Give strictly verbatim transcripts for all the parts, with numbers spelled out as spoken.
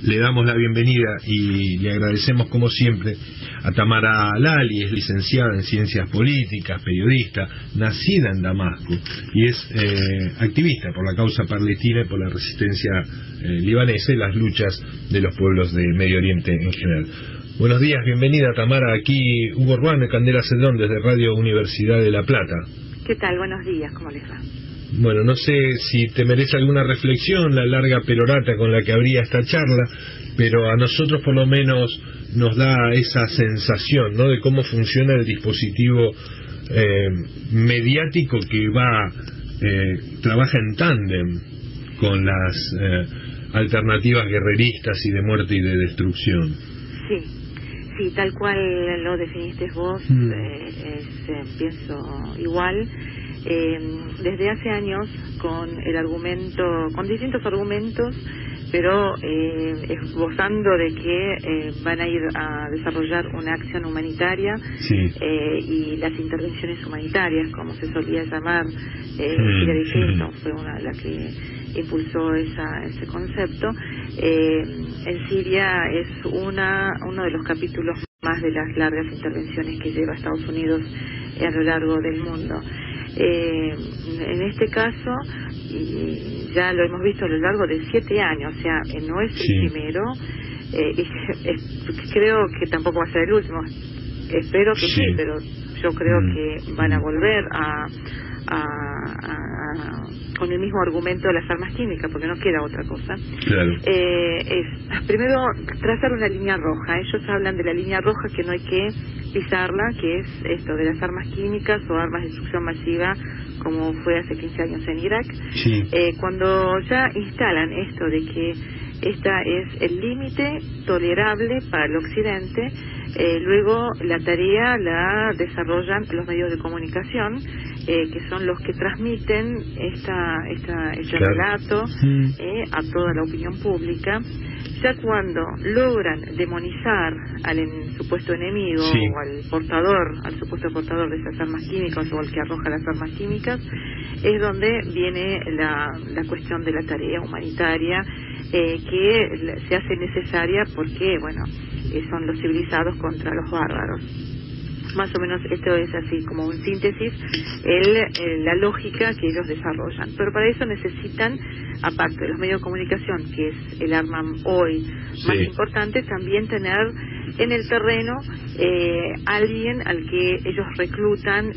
Le damos la bienvenida y le agradecemos como siempre a Tamara Lali. Es licenciada en Ciencias Políticas, periodista, nacida en Damasco y es eh, activista por la causa palestina y por la resistencia eh, libanesa y las luchas de los pueblos de Medio Oriente en general. Buenos días, bienvenida Tamara. Aquí Hugo Urbano y Candela Cedrón desde Radio Universidad de La Plata. ¿Qué tal? Buenos días, ¿cómo les va? Bueno, no sé si te merece alguna reflexión la larga perorata con la que habría esta charla, pero a nosotros por lo menos nos da esa sensación, ¿no?, de cómo funciona el dispositivo eh, mediático que va, eh, trabaja en tándem con las eh, alternativas guerreristas y de muerte y de destrucción. Sí, sí, tal cual lo definiste vos, mm. eh, es, eh, pienso igual. Eh, desde hace años con el argumento, con distintos argumentos, pero eh, esbozando de que eh, van a ir a desarrollar una acción humanitaria, sí. eh, y las intervenciones humanitarias, como se solía llamar, eh, mm. Hillary Clinton fue una de las que impulsó esa, ese concepto. Eh, en Siria es una uno de los capítulos más de las largas intervenciones que lleva Estados Unidos a lo largo del mundo. Eh, en este caso, y ya lo hemos visto a lo largo de siete años, o sea, eh, no es el sí. primero, eh, y, eh, creo que tampoco va a ser el último, espero que sí, sí pero yo creo mm. que van a volver a, a, a, con el mismo argumento de las armas químicas, porque no queda otra cosa. Claro. Eh, es, primero, trazar una línea roja. Ellos hablan de la línea roja que no hay que pisarla, que es esto de las armas químicas o armas de destrucción masiva, como fue hace quince años en Irak. Sí. Eh, cuando ya instalan esto de que esta es el límite tolerable para el occidente, eh, luego la tarea la desarrollan los medios de comunicación, eh, que son los que transmiten esta, esta, este claro. relato mm. eh, a toda la opinión pública. Ya cuando logran demonizar al en, supuesto enemigo sí. o al portador, al supuesto portador de esas armas químicas o al que arroja las armas químicas, es donde viene la, la cuestión de la tarea humanitaria, eh, que se hace necesaria porque, bueno, eh, son los civilizados contra los bárbaros. Más o menos esto es así como un síntesis, el, el, la lógica que ellos desarrollan. Pero para eso necesitan, aparte de los medios de comunicación, que es el arma hoy sí. más importante, también tener en el terreno eh, alguien al que ellos reclutan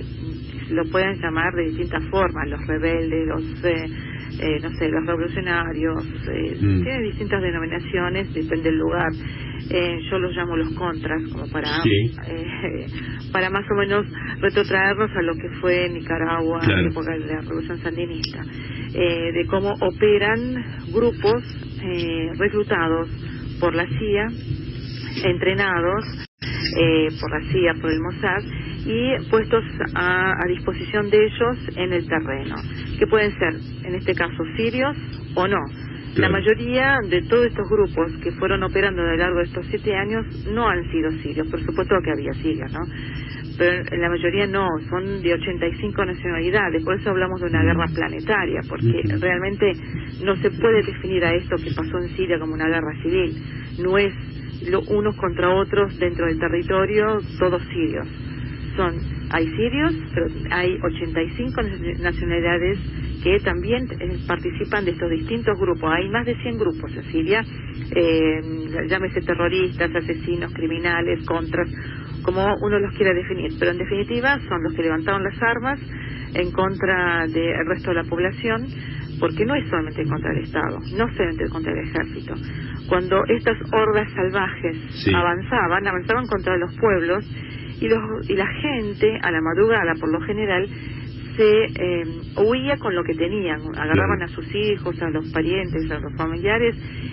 y lo pueden llamar de distintas formas, los rebeldes, los... Eh, Eh, no sé, los revolucionarios, eh, mm. tienen distintas denominaciones, depende del lugar. Eh, yo los llamo los contras, como para sí. eh, para más o menos retrotraernos a lo que fue Nicaragua claro. en la época de la revolución sandinista, eh, de cómo operan grupos eh, reclutados por la C I A, entrenados eh, por la C I A, por el Mossad, y puestos a, a disposición de ellos en el terreno, que pueden ser, en este caso, sirios o no. Claro. La mayoría de todos estos grupos que fueron operando a lo largo de estos siete años no han sido sirios, por supuesto que había sirios, ¿no? Pero la mayoría no, son de ochenta y cinco nacionalidades, por eso hablamos de una guerra planetaria, porque uh-huh. realmente no se puede definir a esto que pasó en Siria como una guerra civil, no es lo, unos contra otros dentro del territorio, todos sirios. Son, hay sirios, pero hay ochenta y cinco nacionalidades que también eh, participan de estos distintos grupos. Hay más de cien grupos en Siria, eh, llámese terroristas, asesinos, criminales, contras, como uno los quiera definir. Pero en definitiva son los que levantaron las armas en contra del resto de la población, porque no es solamente contra el Estado, no solamente contra el ejército. Cuando estas hordas salvajes sí. avanzaban, avanzaban contra los pueblos, y, los, y la gente a la madrugada por lo general se eh, huía con lo que tenían, agarraban a sus hijos, a los parientes, a los familiares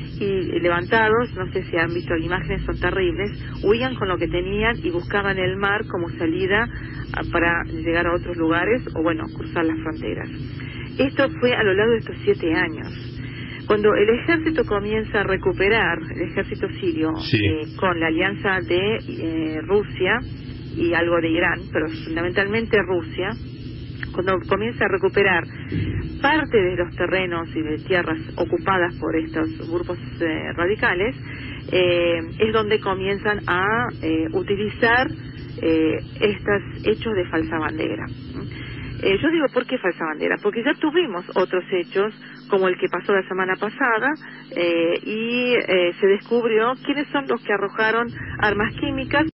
y levantados, no sé si han visto imágenes, son terribles, huían con lo que tenían y buscaban el mar como salida a, para llegar a otros lugares o bueno, cruzar las fronteras. Esto fue a lo largo de estos siete años. Cuando el ejército comienza a recuperar, el ejército sirio, sí. eh, con la alianza de eh, Rusia y algo de Irán, pero fundamentalmente Rusia, cuando comienza a recuperar parte de los terrenos y de tierras ocupadas por estos grupos eh, radicales, eh, es donde comienzan a eh, utilizar eh, estos hechos de falsa bandera. Eh, yo digo, ¿por qué falsa bandera? Porque ya tuvimos otros hechos, como el que pasó la semana pasada, eh, y eh, se descubrió quiénes son los que arrojaron armas químicas,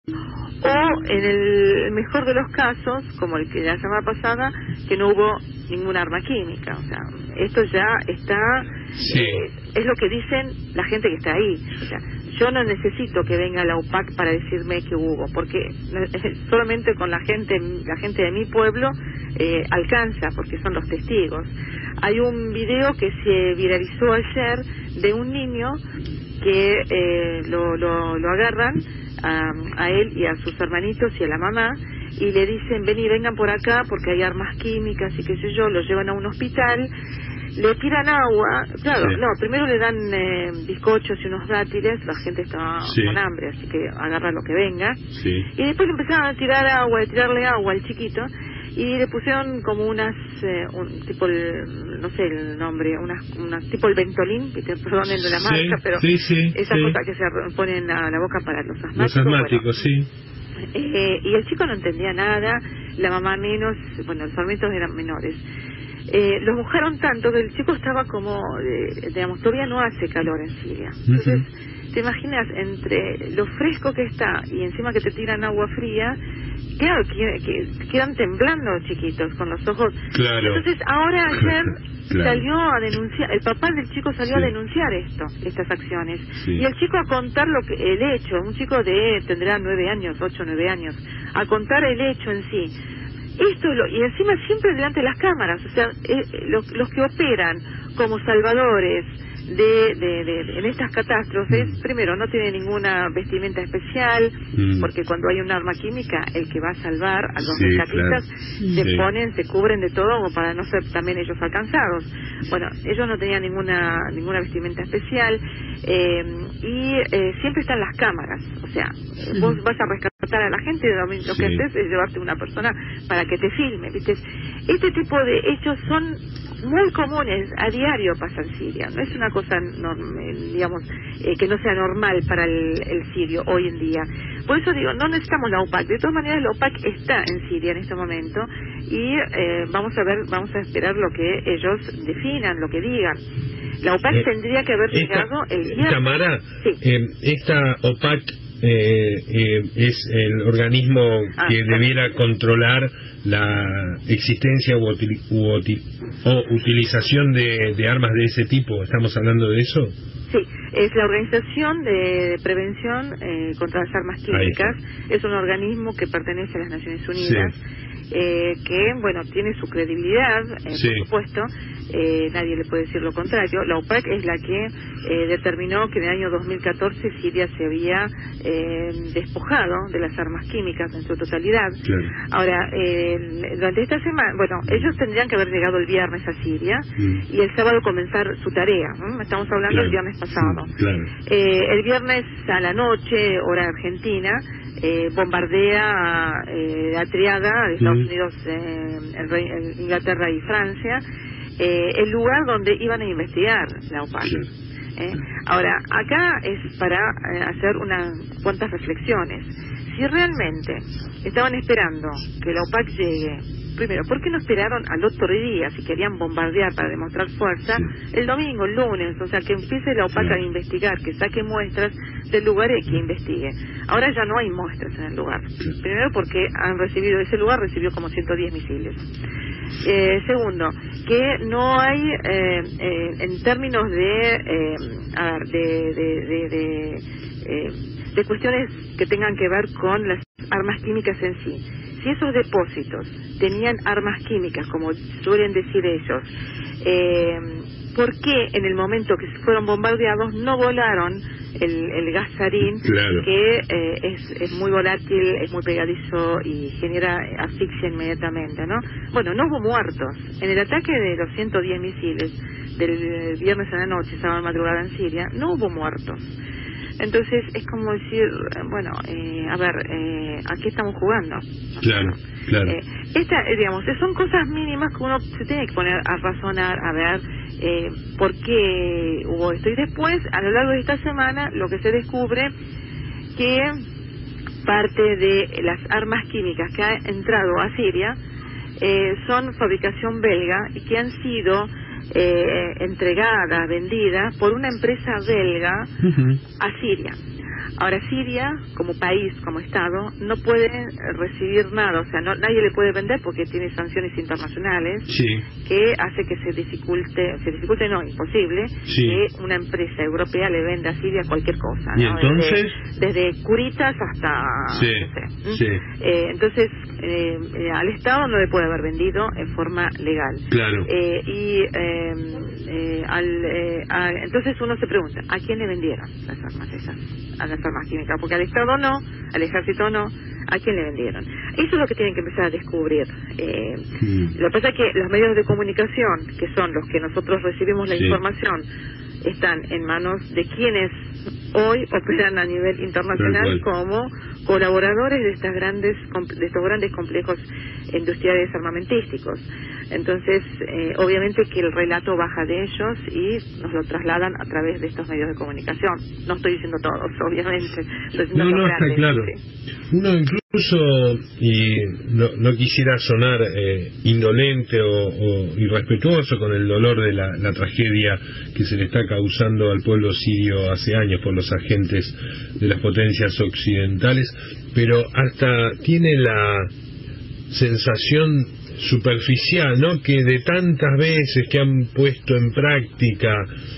o en el mejor de los casos, como el que la semana pasada, que no hubo ninguna arma química. O sea, esto ya está, sí. eh, es lo que dicen la gente que está ahí. O sea, yo no necesito que venga la U P A C para decirme que hubo, porque solamente con la gente, la gente de mi pueblo eh, alcanza, porque son los testigos. Hay un video que se viralizó ayer de un niño que eh, lo, lo, lo agarran a, a él y a sus hermanitos y a la mamá, y le dicen, vení, vengan por acá porque hay armas químicas y qué sé yo, lo llevan a un hospital, le tiran agua, claro, sí. no, primero le dan eh, bizcochos y unos dátiles, la gente estaba sí. con hambre, así que agarra lo que venga, sí. y después le empezaron a tirar agua, a tirarle agua al chiquito, y le pusieron como unas, eh, un, tipo el, no sé el nombre, unas, unas tipo el Ventolin, que te perdonen de la sí, marca, pero sí, sí, esa sí. cosa que se ponen a la boca para los asmáticos. Los asmáticos, bueno. sí. Eh, y el chico no entendía nada, la mamá menos, bueno, los hermanitos eran menores. Eh, los mojaron tanto que el chico estaba como, eh, digamos, todavía no hace calor en Siria. Entonces, uh-huh. te imaginas, entre lo fresco que está y encima que te tiran agua fría, claro, que, que quedan temblando los chiquitos con los ojos. Claro. Entonces, ahora ayer claro. salió a denunciar, el papá del chico salió sí. a denunciar esto, estas acciones. Sí. Y el chico a contar lo que el hecho, un chico de, tendrá nueve años, ocho, nueve años, a contar el hecho en sí. Esto lo, y encima siempre delante de las cámaras, o sea, eh, los, los que operan como salvadores de, de, de, de en estas catástrofes, mm. primero no tienen ninguna vestimenta especial, mm. porque cuando hay un arma química, el que va a salvar a los sí, rescatistas claro. se sí. ponen, se cubren de todo como para no ser también ellos alcanzados. Bueno, ellos no tenían ninguna ninguna vestimenta especial, eh, y eh, siempre están las cámaras, o sea, mm. vos vas a rescatar a la gente, lo, lo sí. que haces es llevarte una persona para que te filme, ¿viste? Este tipo de hechos son muy comunes, a diario pasa en Siria, no es una cosa, normal, digamos, eh, que no sea normal para el, el sirio hoy en día. Por eso digo, no necesitamos la U P A C, de todas maneras la U P A C está en Siria en este momento y eh, vamos a ver, vamos a esperar lo que ellos definan, lo que digan. La U P A C eh, tendría que haber llegado el viernes. Tamara, sí. eh, esta U P A C eh, eh, es el organismo ah, que claro. debiera controlar la existencia u, util, u, util, o utilización de, de armas de ese tipo. ¿Estamos hablando de eso? Sí, es la Organización de Prevención eh, contra las Armas Químicas. Es un organismo que pertenece a las Naciones Unidas, sí. eh, que, bueno, tiene su credibilidad, eh, sí. por supuesto. Eh, nadie le puede decir lo contrario. La U P A C es la que eh, determinó que en el año dos mil catorce Siria se había eh, despojado de las armas químicas en su totalidad. Claro. Ahora, eh, durante esta semana, bueno, ellos tendrían que haber llegado el viernes a Siria mm. y el sábado comenzar su tarea, ¿no? Estamos hablando claro. del viernes pasado. Sí, claro. eh, el viernes a la noche, hora argentina, eh, bombardea eh, la triada de Estados mm. Unidos, eh, el Rey, el Inglaterra y Francia, Eh, el lugar donde iban a investigar la U P A C. ¿eh? Ahora, acá es para eh, hacer unas cuantas reflexiones. Si realmente estaban esperando que la U P A C llegue, primero, ¿por qué no esperaron al otro día, si querían bombardear para demostrar fuerza, sí. el domingo, el lunes? O sea, que empiece la U P A C sí. a investigar, que saque muestras del lugar y que investigue. Ahora ya no hay muestras en el lugar. Sí. Primero porque han recibido, ese lugar recibió como ciento diez misiles. Eh, segundo, que no hay, eh, eh, en términos de, eh, a ver, de, de, de, de, eh, de cuestiones que tengan que ver con las armas químicas en sí. Si esos depósitos tenían armas químicas, como suelen decir ellos, eh, ¿por qué en el momento que fueron bombardeados no volaron el, el gas sarín, claro. que eh, es, es muy volátil, es muy pegadizo y genera asfixia inmediatamente, ¿no? Bueno, no hubo muertos. En el ataque de los ciento diez misiles del viernes a la noche, sábado madrugada en Siria, no hubo muertos. Entonces es como decir, bueno, eh, a ver, eh, ¿a qué estamos jugando? Claro, claro. Eh, esta, eh, digamos, son cosas mínimas que uno se tiene que poner a razonar, a ver eh, por qué hubo esto. Y después, a lo largo de esta semana, lo que se descubre que parte de las armas químicas que han entrado a Siria eh, son fabricación belga y que han sido eh, entregadas, vendidas por una empresa belga uh-huh. a Siria. Ahora, Siria, como país, como Estado, no puede recibir nada, o sea, no, nadie le puede vender porque tiene sanciones internacionales sí. que hace que se dificulte, se dificulte no, imposible, sí. que una empresa europea le venda a Siria cualquier cosa, ¿Y ¿no? entonces? Desde, desde curitas hasta... Sí, no sé. sí. Eh, entonces, eh, eh, al Estado no le puede haber vendido en forma legal. Claro. Eh, y eh, eh, al, eh, a, entonces uno se pregunta, ¿a quién le vendieron las armas esas? A las armas químicas, porque al Estado no, al ejército no, ¿a quién le vendieron? Eso es lo que tienen que empezar a descubrir. Eh, mm. Lo que pasa es que los medios de comunicación, que son los que nosotros recibimos la sí. información, están en manos de quienes hoy operan a nivel internacional como colaboradores de estas grandes de estos grandes complejos industriales armamentísticos. Entonces, eh, obviamente que el relato baja de ellos y nos lo trasladan a través de estos medios de comunicación. No estoy diciendo todos, obviamente. Estoy diciendo no, no, grandes, está claro. Sí. Uno incluso, y no, no quisiera sonar eh, indolente o, o irrespetuoso con el dolor de la, la tragedia que se le está causando al pueblo sirio hace años por los agentes de las potencias occidentales, pero hasta tiene la sensación superficial, ¿no?, que de tantas veces que han puesto en práctica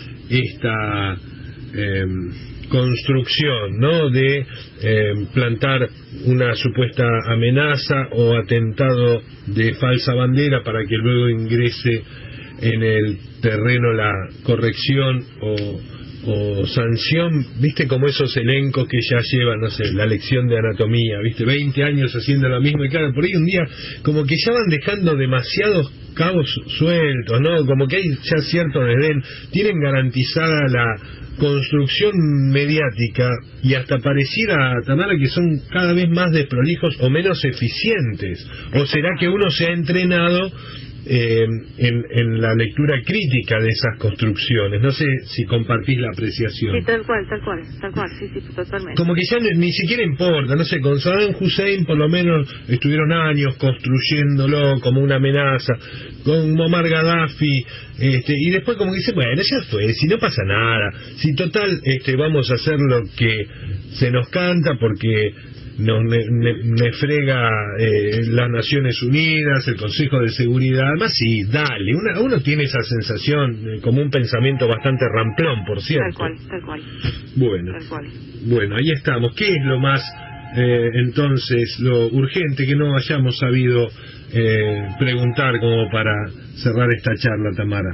esta eh, construcción, ¿no?, de eh, plantar una supuesta amenaza o atentado de falsa bandera para que luego ingrese en el terreno la corrección o o sanción, viste, como esos elencos que ya llevan, no sé, la lección de anatomía, viste, veinte años haciendo lo mismo, y claro, por ahí un día como que ya van dejando demasiados cabos sueltos, ¿no? Como que hay ya cierto desdén, tienen garantizada la construcción mediática y hasta pareciera, Tamara, que son cada vez más desprolijos o menos eficientes. ¿O será que uno se ha entrenado Eh, en, en la lectura crítica de esas construcciones? No sé si compartís la apreciación. Sí, tal cual, tal cual, tal cual, sí, sí, totalmente. Como que ya ni, ni siquiera importa, no sé, con Saddam Hussein por lo menos estuvieron años construyéndolo como una amenaza, con Muammar Gaddafi, este, y después como que dice, bueno, ya fue, si no pasa nada, si total este, vamos a hacer lo que se nos canta porque nos me, me, me frega eh, las Naciones Unidas, el Consejo de Seguridad, además sí, dale, una, uno tiene esa sensación eh, como un pensamiento bastante ramplón, por cierto. Tal cual, tal cual. Bueno, tal cual. Bueno, ahí estamos. ¿Qué es lo más, eh, entonces, lo urgente que no hayamos sabido eh, preguntar como para cerrar esta charla, Tamara?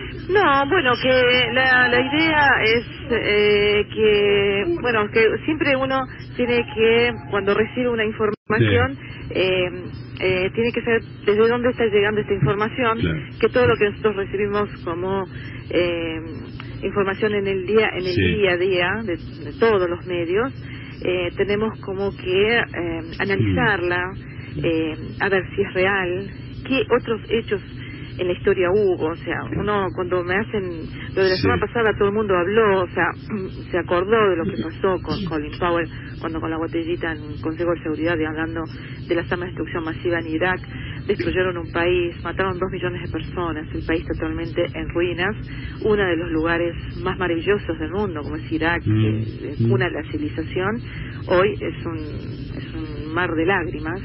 No, bueno, que la, la idea es eh, que, bueno, que siempre uno tiene que, cuando recibe una información, sí. eh, eh, tiene que saber desde dónde está llegando esta información, claro. que todo lo que nosotros recibimos como eh, información en el día, en el sí. día a día, de, de todos los medios, eh, tenemos como que eh, analizarla, eh, a ver si es real, qué otros hechos en la historia hubo, o sea, uno cuando me hacen lo de la sí. semana pasada todo el mundo habló, o sea, se acordó de lo que pasó con Colin Powell cuando con la botellita en el Consejo de Seguridad y hablando de las armas de destrucción masiva en Irak, destruyeron un país, mataron dos millones de personas, el país totalmente en ruinas, uno de los lugares más maravillosos del mundo como es Irak, mm. que es cuna de la civilización, hoy es un, es un mar de lágrimas.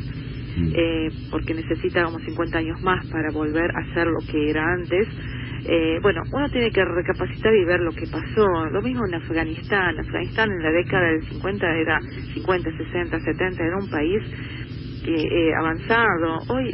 Eh, porque necesita como cincuenta años más para volver a ser lo que era antes. Eh, bueno, uno tiene que recapacitar y ver lo que pasó. Lo mismo en Afganistán. Afganistán en la década del cincuenta era cincuenta, sesenta, setenta, era un país que, eh, avanzado. Hoy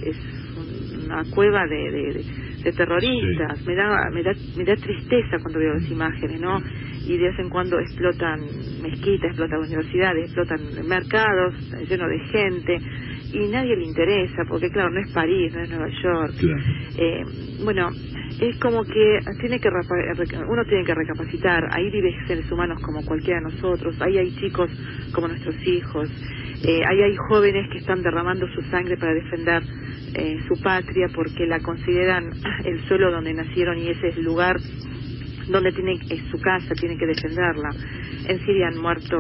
es una cueva de, de, de terroristas. Sí. Me da, me da, me da tristeza cuando veo las imágenes, ¿no? Y de vez en cuando explotan mezquitas, explotan universidades, explotan mercados llenos de gente. y nadie le interesa, porque claro, no es París, no es Nueva York. Claro. Eh, bueno, es como que tiene que uno tiene que recapacitar. Ahí viven seres humanos como cualquiera de nosotros, ahí hay chicos como nuestros hijos, eh, ahí hay jóvenes que están derramando su sangre para defender eh, su patria, porque la consideran el suelo donde nacieron y ese es el lugar donde tienen, es su casa, tienen que defenderla. En Siria han muerto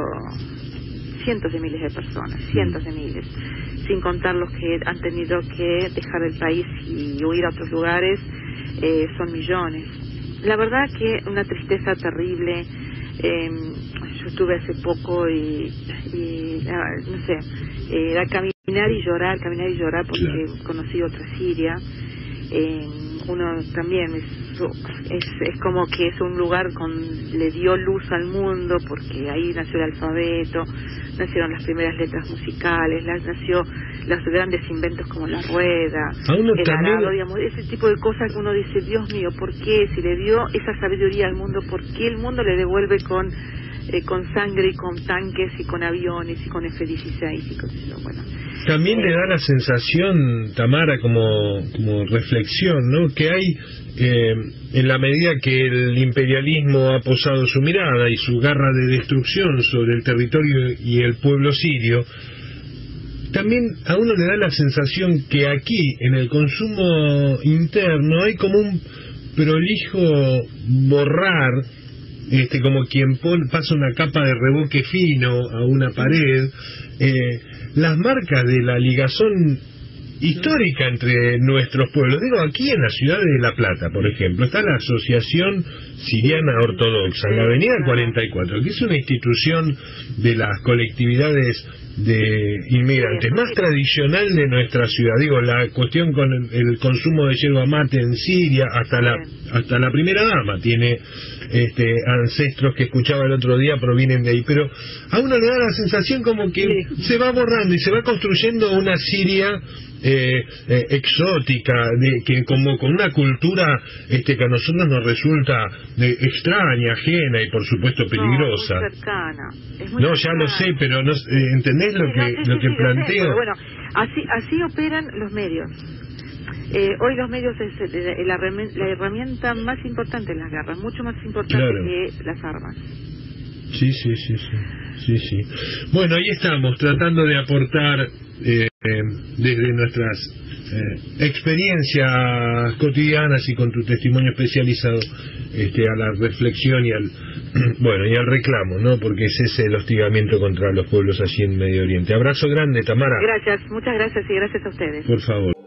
cientos de miles de personas, cientos de miles, sin contar los que han tenido que dejar el país y huir a otros lugares, eh, son millones. La verdad que una tristeza terrible. Eh, yo estuve hace poco y, y no sé, eh, era caminar y llorar, caminar y llorar porque claro. conocí otra Siria. Eh, uno también es, es, es como que es un lugar con le dio luz al mundo, porque ahí nació el alfabeto, nacieron las primeras letras musicales, las, nació los grandes inventos como la rueda, el también... arado, digamos, ese tipo de cosas que uno dice, Dios mío, ¿por qué? Si le dio esa sabiduría al mundo, ¿por qué el mundo le devuelve con eh, con sangre y con tanques y con aviones y con F dieciséis y con eso? Bueno, también eh, le da la sensación, Tamara, como, como reflexión, ¿no?, que hay, eh, en la medida que el imperialismo ha posado su mirada y su garra de destrucción sobre el territorio y el pueblo sirio, también a uno le da la sensación que aquí, en el consumo interno, hay como un prolijo borrar, este, como quien pone, pasa una capa de revoque fino a una pared, eh, las marcas de la ligazón histórica entre nuestros pueblos. Digo, aquí en la ciudad de La Plata, por ejemplo, está la Asociación Siriana Ortodoxa, en la avenida cuarenta y cuatro, que es una institución de las colectividades de inmigrantes más tradicional de nuestra ciudad. Digo, la cuestión con el, el consumo de yerba mate en Siria, hasta la hasta la primera dama tiene este ancestros que escuchaba el otro día, provienen de ahí, pero a uno le da la sensación como que sí. se va borrando y se va construyendo una Siria eh, eh, exótica, de, que como con una cultura este que a nosotros nos resulta de, extraña, ajena y por supuesto peligrosa. No, muy cercana. Es muy no, cercana. ya lo sé, pero no, eh, ¿entendés lo sí, que no, sí, lo sí, que sí, planteo? Sé, bueno, así así operan los medios. Eh, hoy los medios es eh, la, la herramienta más importante en las guerras, mucho más importante claro. que las armas. Sí, sí, sí, sí, sí, sí. Bueno, ahí estamos, tratando de aportar eh, eh, desde nuestras eh, experiencias cotidianas y con tu testimonio especializado este, a la reflexión y al bueno y al reclamo, ¿no? Porque ese es el hostigamiento contra los pueblos allí en Medio Oriente. Abrazo grande, Tamara. Gracias, muchas gracias y gracias a ustedes. Por favor.